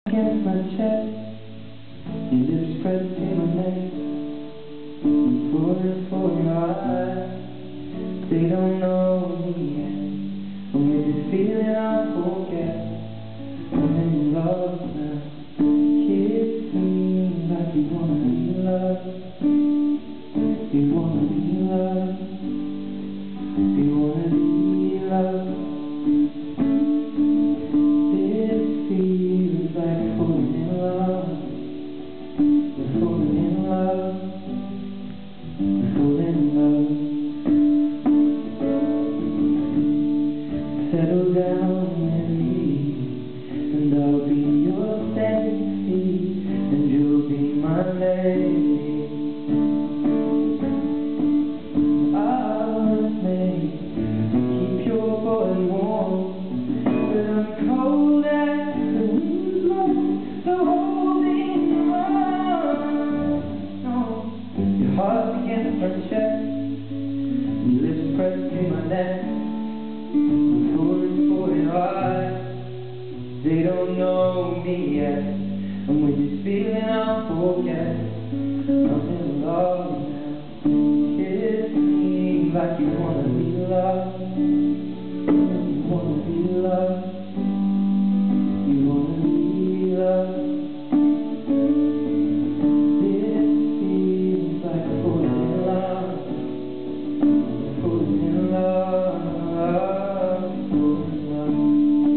against my chest, your lips pressed to my neck, I'm falling for your eyes. They don't know me yet, and with this feeling I'll forget. I'm in love now. Kiss me like you wanna be loved. You wanna be loved. You wanna be loved. This feels like falling in love. We're falling in love. We're falling in love. Settle down with me, and I'll be your safety, and you'll be my lady. I was made to keep your body warm, but I'm cold as the wind blows, so holding you on. No. Your heart against my chest, your lips pressed to my neck, I'm falling for your eyes. They don't know me yet, and with this feeling I'll forget. I'm in love now. Kiss me like you wanna be loved. You wanna be loved. You wanna be loved. This feels like falling in love. Falling in love. Falling in love.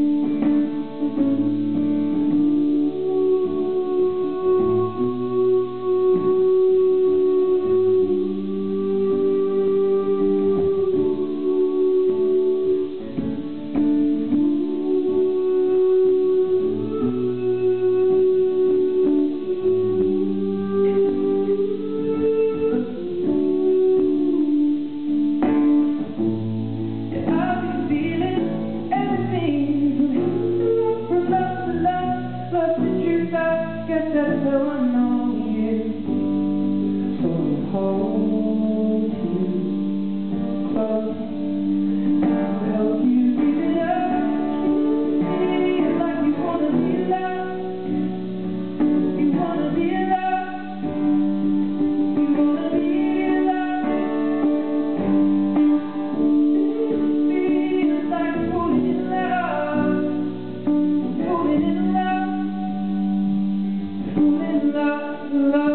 Guess that's how I know you. So I'll hold you close. I'll help you give it up. Feel like you wanna be loved. You wanna be loved. You wanna be loved. This feels like falling in love. Falling in love. Love, love.